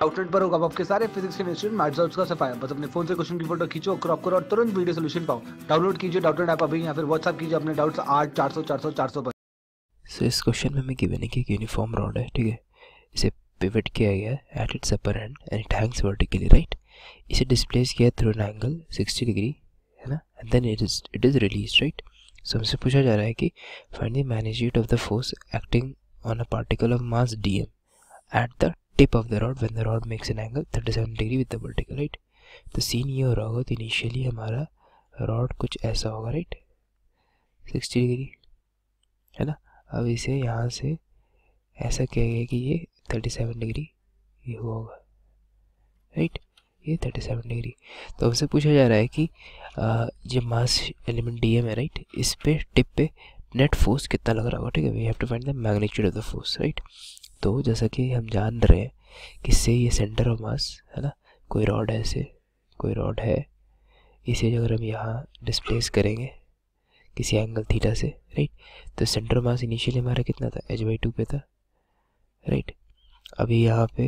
Outlet पर होगा आपके सारे फिजिक्स केमिस्ट्री मैथ्स डाउट्स का सफाया। बस अपने फोन से क्वेश्चन की फोटो खींचो, क्रॉप करो और तुरंत वीडियो सोल्यूशन पाओ। डाउनलोड कीजिए डाउटलेट ऐप अभी या फिर व्हाट्सएप कीजिए अपने डाउट्स 8 400 400 400 पर। सो इस क्वेश्चन में हमें गिवन है कि एक यूनिफॉर्म रॉड है, ठीक है। इसे पिवट किया गया है at its upper end and it hangs vertically, right. इसे डिस्प्लेस किया थ्रू एन एंगल 60 डिग्री, है ना, and then it is release, right. So हमसे पूछा जा रहा है कि find the magnitude of the force acting on a particle of mass dm at the tip of the rod when the rod makes an angle 37 degree with the vertical, right. तो scene ये हो रहा होगा, तो initially हमारा rod कुछ ऐसा होगा, राइट, 60 डिग्री, है ना। अब इसे यहाँ से ऐसा किया गया कि ये 37 डिग्री ये हुआ होगा, राइट, ये 37 डिग्री। तो हमसे पूछा जा रहा है कि जो मास एलिमेंट डीएम है, राइट, इस पे टिप पे नेट फोर्स कितना लग रहा होगा, ठीक है। We have to find the magnitude of the force, right. तो जैसा कि हम जान रहे हैं कि से ये सेंटर ऑफ मास है ना, कोई रॉड है, ऐसे कोई रॉड है, इसे अगर हम यहाँ डिस्प्लेस करेंगे किसी एंगल थीटा से, राइट, तो सेंटर ऑफ मास इनिशियली हमारा कितना था, h/2 पे था, राइट। अभी यहाँ पे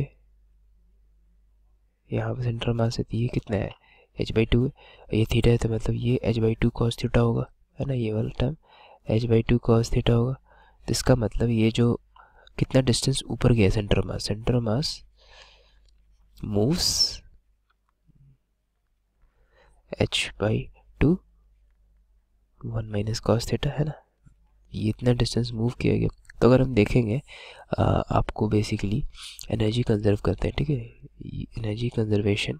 सेंटर ऑफ मास है, ये कितना है, h/2 है, ये थीटा है, तो मतलब ये h/2 cos थीटा होगा, है ना, ये वाला टर्म h/2 cos थीटा होगा। तो इसका मतलब ये जो कितना डिस्टेंस ऊपर गया centre of mass moves h/2 1 minus cos theta, है ना, ये इतना डिस्टेंस मूव किया गया। तो अगर हम देखेंगे आपको बेसिकली एनर्जी कंजर्व करते हैं, ठीक है। एनर्जी कंजर्वेशन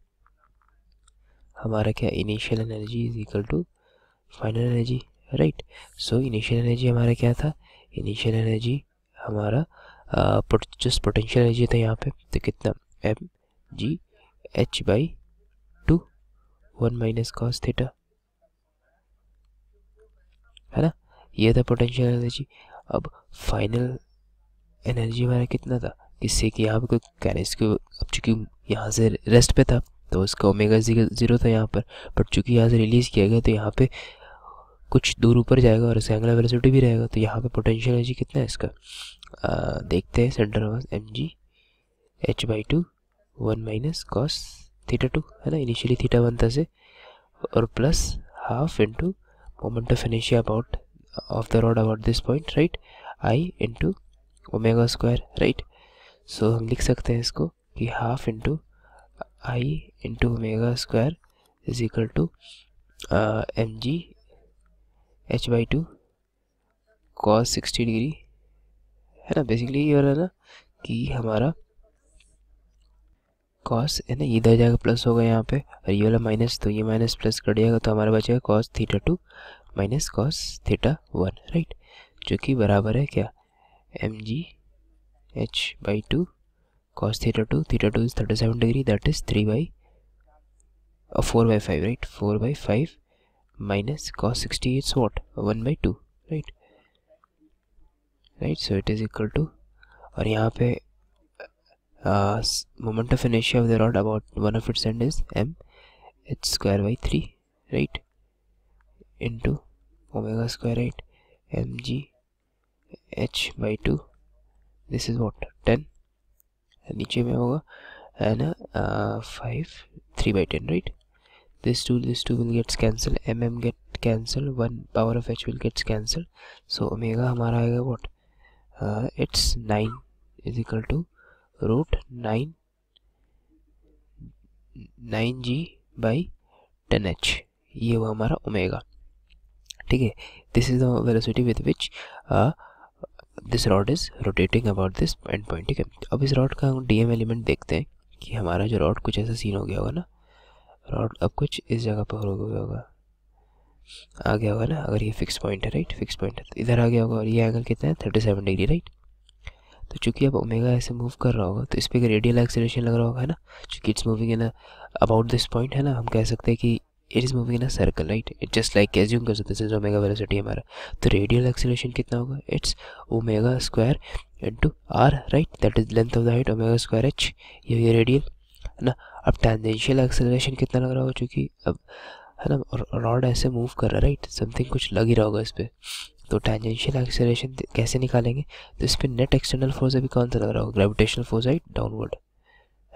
हमारा क्या, initial energy is equal to final energy, right. So initial energy हमारा क्या था, इनिशियल एनर्जी हमारा जस्ट पोटेंशियल एनर्जी था यहाँ पे, तो कितना mgh/2 1 माइनस कॉस थीटा, है ना, ये था पोटेंशियल एनर्जी। अब फाइनल एनर्जी हमारा कितना था, किससे कि यहाँ पे कोई कैनिस्ट को, अब चूँकि यहाँ से रेस्ट पे था तो उसका ओमेगा 0 था यहाँ पर, बट चूँकि यहाँ से रिलीज़ किया गया तो यहाँ पे कुछ दूर ऊपर जाएगा और इसका एंगुलर वेलोसिटी भी रहेगा। तो यहाँ पे पोटेंशियल एनर्जी कितना है इसका, देखते हैं। Centre of mgh/2 1 minus cos theta 2, है ना, इनिशियली थीटा 1 था से, और plus half into moment of inertia about of the rod about this point, right, I into omega square, right. So हम लिख सकते हैं इसको कि half into I into omega square is equal to mgh/2 cos 60 degree, है ना। Basically ये हो रहा है ना कि हमारा cos, है ना, इधर जाएगा प्लस होगा यहाँ पे, और ये वाला माइनस, तो ये माइनस प्लस कट जाएगा, तो हमारा बचेगा cos theta 2 minus cos theta 1, right, जो कि बराबर है क्या, mgh/2 cos theta 2 is 37 degree, that is 4/5, right, 4/5 minus cos 60 is what, 1/2, right, so it is equal to, और यहाँ पे moment of inertia of the rod about one of its end is mh²/3, right, into omega square, right, mgh/2, this is what, 10, नीचे में होगा, है ना, 5 3/10, right. This two will gets cancelled, get cancel, 1 power of h will gets cancelled, so omega हमारा आएगा what, it's 9 is equal to √9g/10h, ये हुआ हमारा ओमेगा, ठीक है। This is the velocity with which this rod is rotating about this end point, ठीक है। अब इस रॉड का हम डीएम एलिमेंट देखते हैं कि हमारा जो रॉड कुछ ऐसा सीन हो गया होगा ना, रॉड अब कुछ इस जगह पर हो गया होगा, आ गया होगा ना, अगर ये फिक्स पॉइंट है, राइट, फिक्स पॉइंट है, तो इधर आ गया होगा, और ये एंगल कितना है, 37 डिग्री, राइट। तो चूंकि अब ओमेगा ऐसे मूव कर रहा होगा तो इस पर रेडियल एक्सेलरेशन लग रहा होगा, है ना, चूंकि it's moving in about this point, है ना, हम कह सकते हैं कि it is moving in a circle, right, it just like assume कर सकते हैं, दिस इज ओमेगा वेलोसिटी हमारा, तो रेडियल एक्सेलरेशन कितना होगा, it's omega square into R, right, that is length of the height omega square h, ये radial, है ना। अब टेंजेंशियल एक्सेलरेशन कितना लग रहा होगा, चूँकि अब, है ना, रॉड ऐसे मूव कर रहा है, राइट, समथिंग कुछ लग ही रहा होगा इस पर, तो टेंजेंशियल एक्सेलरेशन कैसे निकालेंगे, तो इस पर नेट एक्सटर्नल फोर्स अभी कौन सा लग रहा होगा, gravitational force, right, downward,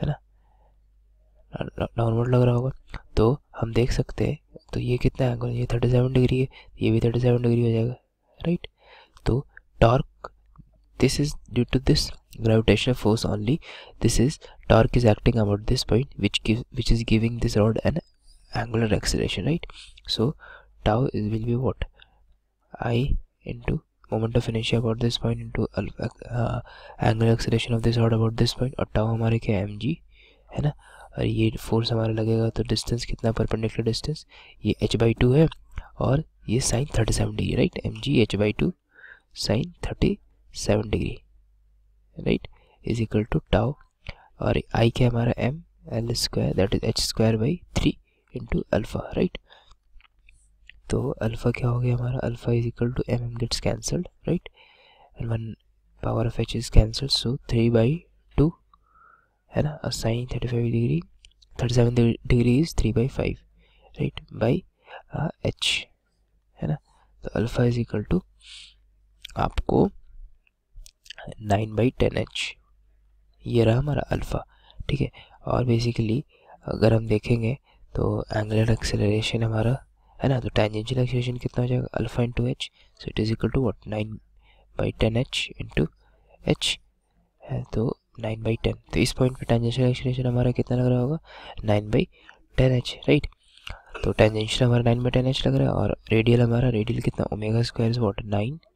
downward लग रहा होगा, तो हम देख सकते हैं तो ये कितना एंगल, ये 37 डिग्री है, ये भी 37 डिग्री हो जाएगा, राइट। तो torque, this is due to this gravitational force only, this is torque is acting about this point which is giving this rod an angular acceleration, right? So tau will be what, I into moment of inertia about this point into angular acceleration of this rod about this point, और tau हमारे क्या mg है ना, और ये force हमारा लगेगा तो डिस्टेंस कितना, परपेंडिकुलर डिस्टेंस ये h/2 है और ये sine 37 degree, right. mg h/2 sine 37 degree, right, is equal to tau, और आई क्या हमारा m l square that is h²/3 into alpha, right. तो अल्फा क्या हो गया हमारा, alpha is equal to m gets cancelled, right, and 1 power of h is cancelled, so 3/2 है ना, और sine 37 degree is 3/5, right, by h है ना। तो अल्फा इज इक्वल टू आपको 9/10h, ये रहा हमारा अल्फ़ा, ठीक है। और बेसिकली अगर हम देखेंगे तो एंगुलर एक्सेलरेशन हमारा है ना, तो टेंजेंशियल एक्सेलरेशन कितना हो जाएगा, alpha into h, so it is equal to what 9/10h into h है, तो 9/10। तो इस पॉइंट पे टेंजेंशियल एक्सेलरेशन हमारा कितना लग रहा होगा, 9/10h, राइट। तो टेंजेंशियल हमारा 9/10h लग रहा है, और रेडियल हमारा, रेडियल कितना, omega square is what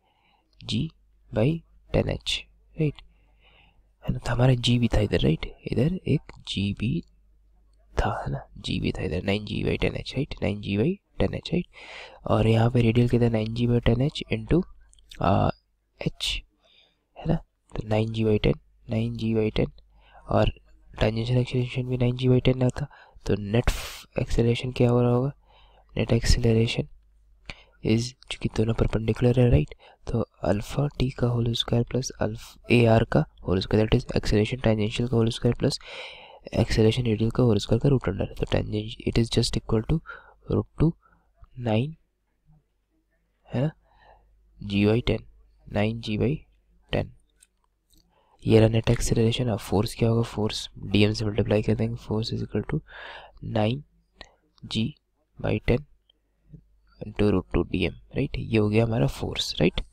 9g/10h, right, है ना। तो हमारा जी भी था इधर, राइट, इधर एक जी भी था, है ना, जी भी था इधर, 9g/10h, राइट, 9g/10h, राइट। और यहाँ पे रेडियल कितना, 9g/10h इंटू h है ना, तो 9g/10 और टेंजेंशियल एक्सेलरेशन भी 9g/10 था, तो नेट एक्सेलरेशन क्या हो रहा होगा, नेट एक्सेलरेशन इज, चूँकि दोनों परपेंडिकुलर है, राइट, तो अल्फा टी का whole square plus alpha a r का whole square, that is acceleration tangential का whole square plus acceleration radial का होल स्क्वायर का रूट अंडर, तो tangential it is just equal to √2 है ना, g/10, 9g/10, ये रहा नेट एक्सेलरेशन। अब फोर्स क्या होगा, फोर्स डीएम से मल्टीप्लाई कर देंगे, force is equal to 9g/10 into √2 dm, right, ये हो गया हमारा फोर्स, राइट।